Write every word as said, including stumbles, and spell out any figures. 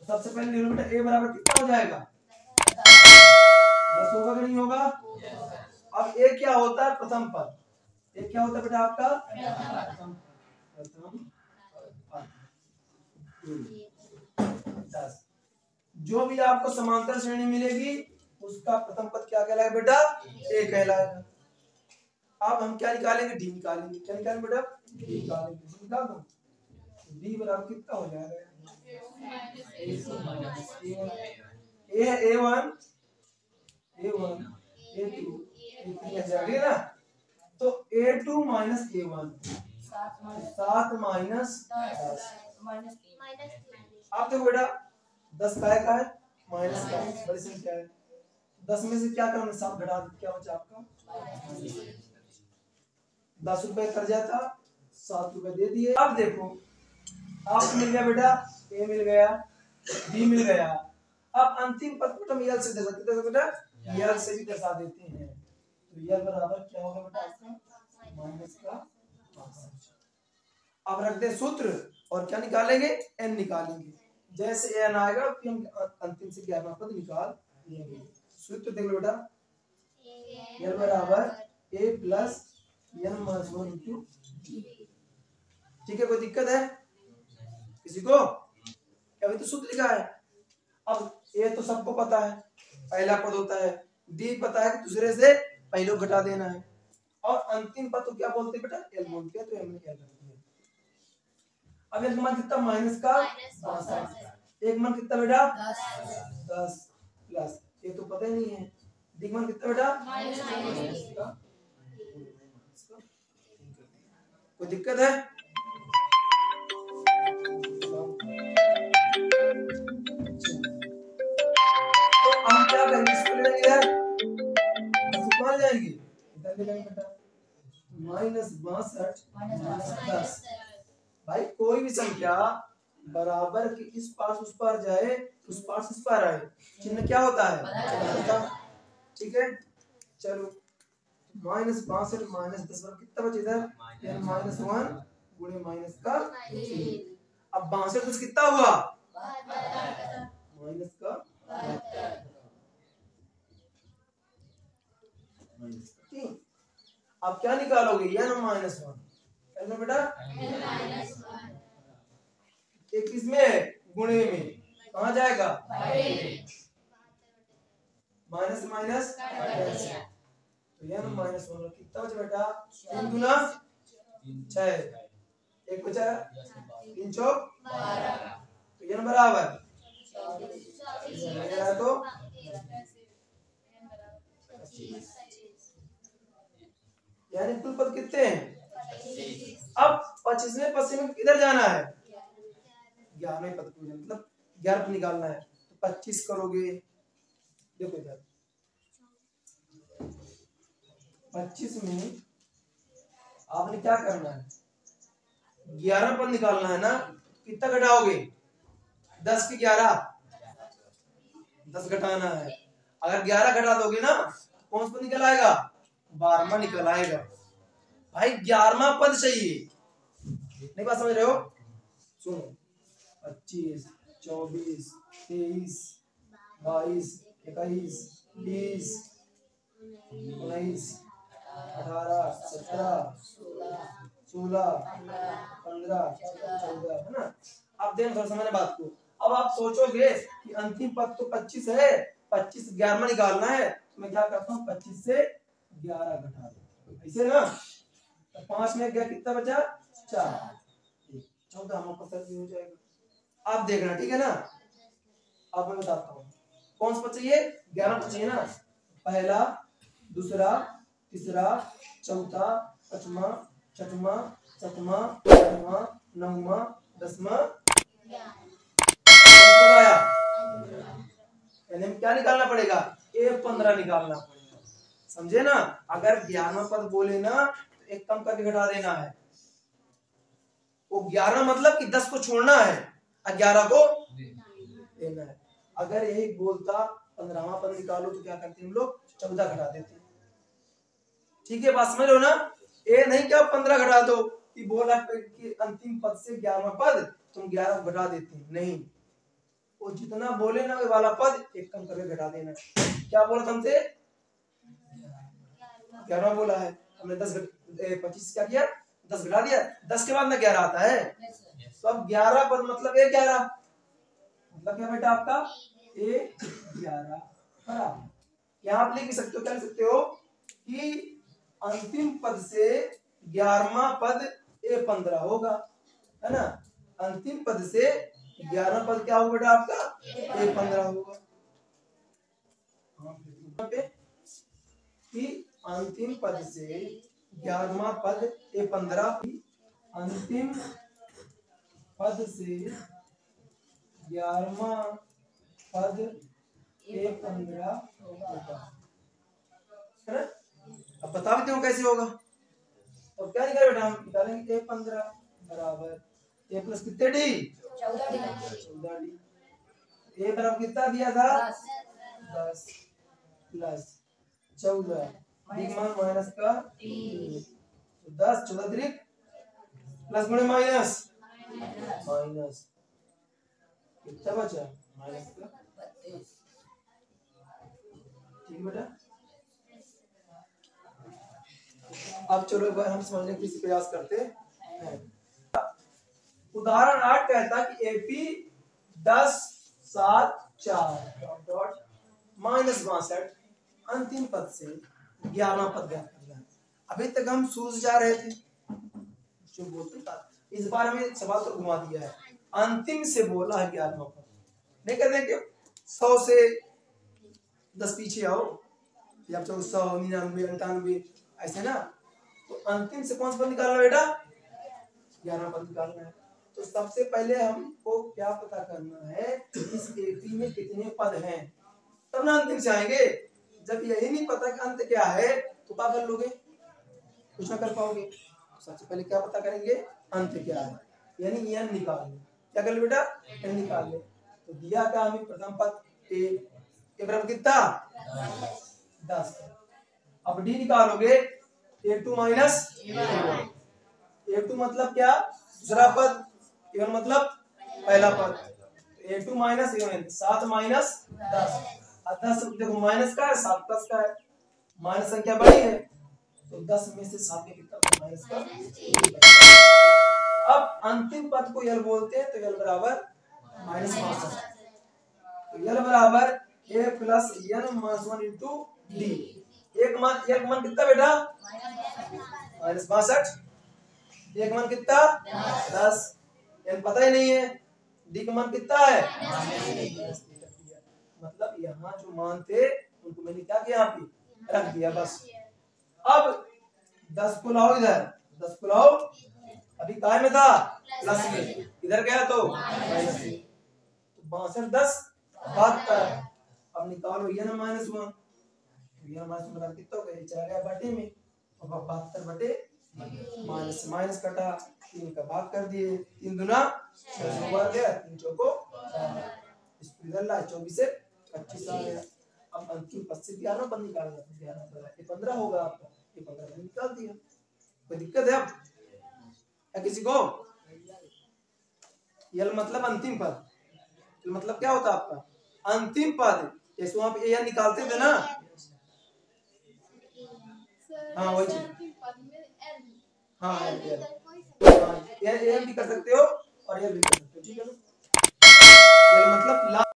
सबसे पहले लिख लो बेटा ए बराबर कितना हो जाएगा दस होगा कि नहीं होगा। अब ए क्या होता है प्रथम पद, ए क्या होता है बेटा आपका प्रथम प्रथम पद दस। जो भी आपको समांतर श्रेणी मिलेगी उसका प्रथम पद क्या कहलाएगा बेटा ए कहलाएगा। अब हम क्या निकालेंगे डी निकालेंगे, क्या निकालेंगे बेटा डी निकालेंगे, निकाल दो डी बराबर कितना हो जाएगा ए है a one a one a two a three है ना, तो a two minus a one सात माइनस दस। आप देखो बेटा दस का है का है माइनस का है बड़ी संख्या है, दस में से क्या करना सात घटा दो क्या बचा आपका दस रुपए कर जाता सात रुपए दे दिए। अब देखो आपको मिल गया बेटा ए मिल गया बी मिल गया। अब अंतिम पद को हम यल से दे सकते हैं बेटा यल से भी दर्शा देते हैं, तो यल बराबर क्या होगा बेटा आपका माइनस का पाँच। अब रख दे सूत्र और क्या निकालेंगे एन निकालेंगे, जैसे एन आएगा फिर हम अंतिम से ग्यारहवां पद निकाल लेंगे। सूत्र देख लो बेटा यल बराबर a plus n minus one into ठीक है। कोई दिक्कत है किसी को? अभी तो सूत्र लिखा है। अब ए तो सबको पता है पहला पद होता है, डी पता है कि दूसरे से पहले घटा देना है, और अंतिम पद तो क्या बोलते हैं बेटा एल बोलते हैं, तो हमने क्या कर दिया। अब एक मान कितना माइनस का बासठ, एक मान कितना बेटा दस प्लस ये तो पता ही नहीं है, डी मान कितना बेटा माइनस का। कोई दिक्कत है? तो हम क्या करेंगे इसको ले लेंगे यार मान जाएंगे इधर ले लेंगे बेटा माइनस बासठ माइनस दस। भाई कोई भी संख्या बराबर के इस पास उस पार जाए उस पास इस पार आए चिन्ह क्या होता है ठीक है। चलो माइनस बासठ माइनस दस कितना बचे इधर माइनस वन गुणे माइनस का। अब बासठ दस कितना हुआ माइनस का तीन। अब क्या निकालोगे एन माइनस वन बेटा एक इसमें गुणे में कहा जाएगा माइनस माइनस तो एन माइनस वन कितना बचा बेटा तीन गुना छह एक बचा तीन चौक तो एन बराबर तो यानी कुल पद कितने हैं। अब पच्चीसवें पद में किधर जाना है ग्यारहवें पद को, मतलब ग्यारह पद निकालना है तो पच्चीस करोगे। देखो इधर पच्चीस में आपने क्या करना है ग्यारह पद निकालना है ना, कितना घटाओगे दस की ग्यारह दस घटाना है। अगर ग्यारह घटा दोगे ना कौन सा पद निकल आएगा बारहवां निकल आएगा। भाई ग्यारहवां पद चाहिए, नहीं बात समझ रहे हो? सुनो पच्चीस चौबीस तेईस बाईस इक्कीस बीस उन्नीस अठारह सत्रह सोलह पंद्रह चौदह है ना। अब देखो थोड़ा समझना बात को। अब आप सोचोगे कि अंतिम पद तो पच्चीस है, पच्चीस ग्यारहवां निकालना है, तो मैं क्या करता हूँ पच्चीस से ग्यारह घटा देता हूँ ऐसे ना, तो पांच में गया कितना बचा चार चौदह हम हो जाएगा। आप देखना ठीक है ना। अब मैं बताता हूँ कौन सा पद चाहिए ग्यारह पद चाहिए ना, पहला दूसरा तीसरा चौथा पांचवा छठवा सातवां आठवां नौवां दसवां यानी क्या निकालना पड़ेगा ए पंद्रह निकालना पड़ेगा, समझे ना। अगर ग्यारहवां पद बोले ना तो एक कम करके घटा देना है, वो ग्यारह मतलब कि दस को छोड़ना है और ग्यारह को देना है। अगर यही बोलता पंद्रहवां पद निकालो तो क्या करते हैं हम लोग चौदह घटा देते हैं। ठीक है बात समझ लो ना। ए नहीं क्या पंद्रह घटा दो कि बोला कि अंतिम पद से ग्यारहवां पद तुम ग्यारह घटा देते हैं, नहीं वो जितना बोले ना वो वाला पद एक कम करके घटा देना। क्या बोला तुमसे? ग्यारह बोला है हमने। दस पच्चीस क्या किया? दस घटा दिया। दस के बाद में ग्यारह आता है। तो अब ग्यारह पद मतलब एक ग्यारह, मतलब क्या बेटा आपका? एक ग्यारह बराबर। यहाँ आप लिख भी सकते हो, क्या लिख सकते हो कि अंतिम पद से ग्यारहवां पद ए पंद्रह होगा, है ना। अंतिम पद से ग्यारह पद क्या होगा बेटा आपका? ए पंद्रह होगा। कि अंतिम पद से ग्यारहवां पद ए पंद्रह, अंतिम पद से ग्यारहवां पद ए पंद्रह होगा, है ना। अब बता भी दो कैसे होगा। तो क्या निकाले बेटा? हम निकालेंगे ए पंद्रह बराबर ए प्लस कितने डी? चौदह डी। चौदह डी। ए बराबर कितना दिया था? दस प्लस चौदह, डी मान माइनस का तो दस, चौदह त्रिक प्लस गुणे माइनस माइनस कितना बचा? माइनस का बत्तीस। ठीक बेटा। अब चलो एक बार हम समझने की प्रयास करते हैं। उदाहरण आठ कहता कि एपी दस सात चार डॉट माइनस बासठ अंतिम पद से ग्यारह पद ज्ञात करना है। अभी तक हम सूझ जा रहे थे जो बोलते था, इस बार हमें सवाल तो घुमा दिया है। अंतिम से बोला है ग्यारह पद, नहीं कहते कि सौ से दस पीछे आओ या चलो सौ निन्यानवे अंठानवे ऐसे ना। तो अंतिम से कौन सा पद निकालना बेटा? ग्यारह पद निकालना है। तो सबसे पहले हमको क्या पता करना है इस एपी में कितने पद हैं, तब ना अंतिम से आएंगे। जब यही नहीं पता कि अंत क्या है तो क्या कर लोगे? कुछ ना कर पाओगे। सबसे पहले क्या पता करेंगे? अंत क्या है, यानी एन निकाल ले। क्या कर ले बेटा? एन निकाल ले। तो दिया क्या हमें? प्रथम पद ए, ए बराबर कितना? दस। अब डी निकालोगे a two minus a two मतलब क्या? दूसरा पद, इवन मतलब पहला पद। ए टू माइनस इवन सात माइनस दस। दस देखो माइनस का है, सात प्लस का है। माइनस संख्या बड़ी है तो दस में से सात में कितना? माइनस का। अब अंतिम पद को यल बोलते हैं तो यल बराबर माइनस बासठ। तो यल बराबर a plus n minus one into d. एक मान एक मान कितना बेटा? माइनस बासठ। एक मान कितना? दस। एन पता ही नहीं है। डी का मान कितना है? मतलब यहाँ जो मान थे उनको मैंने क्या किया? यहाँ पे रख दिया बस। अब दस को लाओ इधर, दस को लाओ। अभी काय में था? प्लस में। इधर गया तो माइनस में। तो बासठ दस बहत्तर। अब निकालो ये ना माइनस वन, ये माइनस वन कितना हो गया? चला गया बटे में। अब बहत्तर बटे माइनस माइनस कटा, तीन का भाग कर दिए। तीन दुना छह बार गया, तीन चौको इसको इधर ला, चौबीस से पच्चीस आ गया। अब अंतिम पद से ग्यारह पद निकाल दिया, ग्यारह पद पंद्रह होगा आपका। ये पंद्रह पद निकाल दिया। कोई दिक्कत है अब या किसी को? यल मतलब अंतिम पद। यल मतलब क्या होता है आपका? अंतिम पद। जैसे आप ये निकालते थे ना, हाँ वही चीज। हाँ ये भी कर सकते हो और ये भी कर सकते हो, ठीक है ना।